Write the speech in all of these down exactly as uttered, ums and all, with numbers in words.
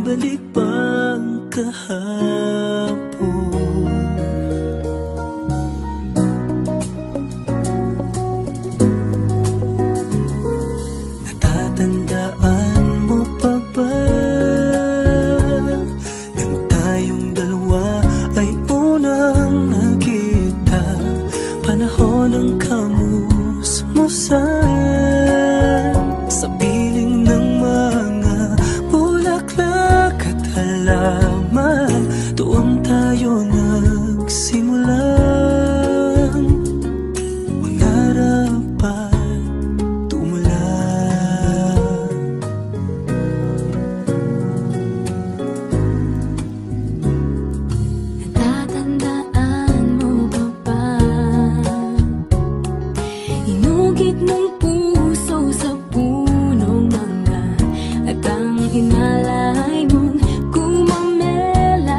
babalik bang kahapon? Natatandaan mo pa ba nang tayong dalawa ay unang nakita? Panahon ng kamusmusan sa piling ng mga bulaklak at halaman. Doon tayo nagsimulang mangarap at tumulong. Natatandaan mo ba ba? Inugit ng puso sa punong mangga at ang hinalay mong gumamela.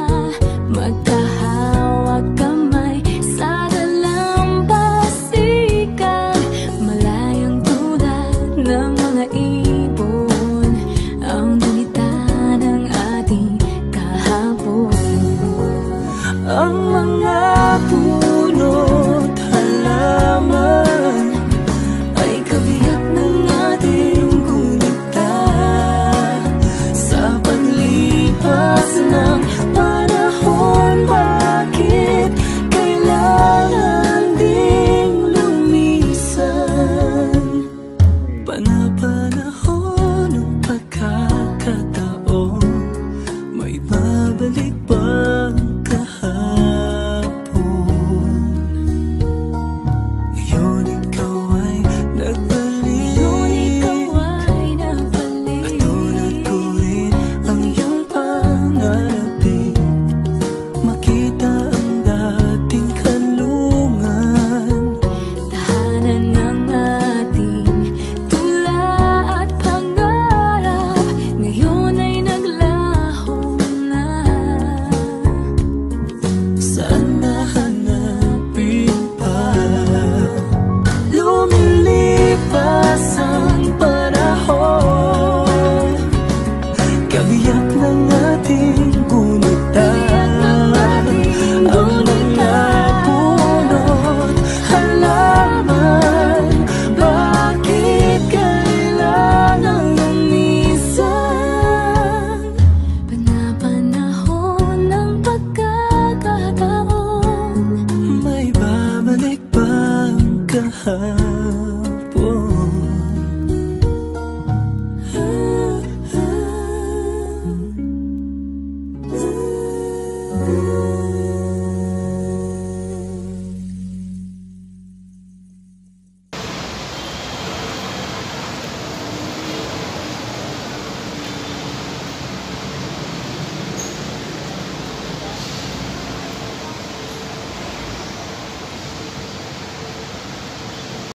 Magkahawak kamay sa dalampasigan, malayang tulad ng mga ibon ang gunita ng ating kahapon. Ang mga puno't halaman ay kabiyak ng ating gunita. Sa paglipas ng panahon, bakit kailangan ding lumisan? Panapanahon ng pagkakataon, may babalik bang kahapon? Ngayon ikaw ay nagbalik, at tunad ko rin ang iyong pangarapin. Makita ang dating kanlungan, Tahanan ng ating tula at pangarap, ngayon ay naglaho na. saan nahanapin pa? Lumilipas ang panahon, kabiyak ng ating gunita. Ang mga puno't halaman, bakit kailangan lumisan? Panapanahon ng pagkakataon, May babalik bang kahapon? Ah, ah, ah.